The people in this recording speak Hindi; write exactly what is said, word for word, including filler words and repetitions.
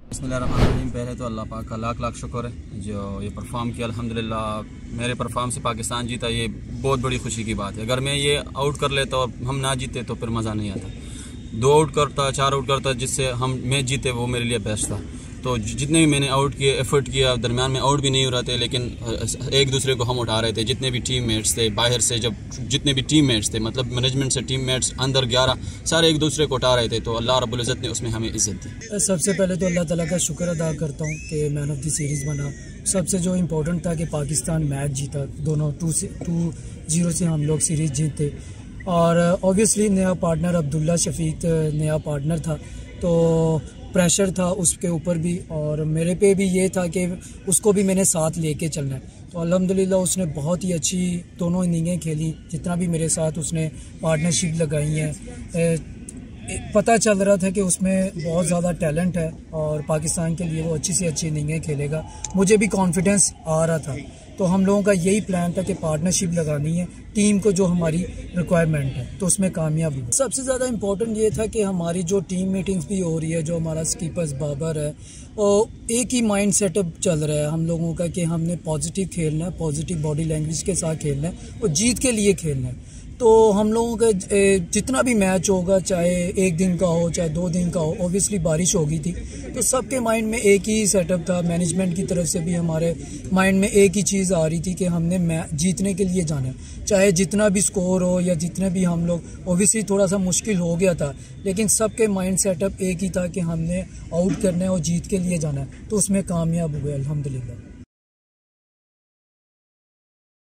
बिस्मिल्लाहिर्रहमानिर्रहीम। पहले तो अल्लाह पाक का लाख लाख शुक्र है जो ये परफॉर्म किया। अल्हम्दुलिल्लाह मेरे परफॉर्म से पाकिस्तान जीता, ये बहुत बड़ी खुशी की बात है। अगर मैं ये आउट कर लेता और हम ना जीते तो फिर मज़ा नहीं आता। दो आउट करता, चार आउट करता, जिससे हम मैच जीते, वो मेरे लिए बेस्ट था। तो जितने भी मैंने आउट किए, एफर्ट किया, दरमियान में आउट भी नहीं हो रहे थे, लेकिन एक दूसरे को हम उठा रहे थे। जितने भी टीम मेट्स थे बाहर से, जब जितने भी टीम मेट्स थे, मतलब मैनेजमेंट से टीम मेट्स अंदर ग्यारह, सारे एक दूसरे को उठा रहे थे। तो अल्लाह रब्बुल इज़्ज़त ने उसमें हमें इज़्ज़त दी। सबसे पहले तो अल्लाह ताला का शुक्र अदा करता हूँ कि मैन ऑफ द सीरीज़ बना। सबसे जो इम्पोर्टेंट था कि पाकिस्तान मैच जीता, दोनों टू से टू जीरो से हम लोग सीरीज़ जीते। और ऑब्वियसली नया पार्टनर अब्दुल्ला शफीक नया पार्टनर था, तो प्रेशर था उसके ऊपर भी, और मेरे पे भी ये था कि उसको भी मैंने साथ लेके चलना है। तो अल्हम्दुलिल्लाह उसने बहुत ही अच्छी दोनों इनिंगें खेली। जितना भी मेरे साथ उसने पार्टनरशिप लगाई है, पता चल रहा था कि उसमें बहुत ज़्यादा टैलेंट है और पाकिस्तान के लिए वो अच्छी से अच्छी इनिंगें खेलेगा। मुझे भी कॉन्फिडेंस आ रहा था। तो हम लोगों का यही प्लान था कि पार्टनरशिप लगानी है टीम को, जो हमारी रिक्वायरमेंट है, तो उसमें कामयाब हुई। सबसे ज़्यादा इम्पोर्टेंट ये था कि हमारी जो टीम मीटिंग्स भी हो रही है, जो हमारा स्कीपर्स बाबर है, और एक ही माइंड सेटअप चल रहा है हम लोगों का कि हमने पॉजिटिव खेलना है, पॉजिटिव बॉडी लैंग्वेज के साथ खेलना है और जीत के लिए खेलना है। तो हम लोगों का जितना भी मैच होगा, चाहे एक दिन का हो चाहे दो दिन का हो, ऑब्वियसली बारिश होगी थी, तो सबके माइंड में एक ही सेटअप था। मैनेजमेंट की तरफ से भी हमारे माइंड में एक ही चीज़ आ रही थी कि हमने मैच जीतने के लिए जाना है, चाहे जितना भी स्कोर हो या जितने भी हम लोग। ऑब्वियसली थोड़ा सा मुश्किल हो गया था, लेकिन सबके माइंड सेटअप एक ही था कि हमने आउट करना है और जीत के लिए जाना है, तो उसमें कामयाब हुए अल्हम्दुलिल्लाह।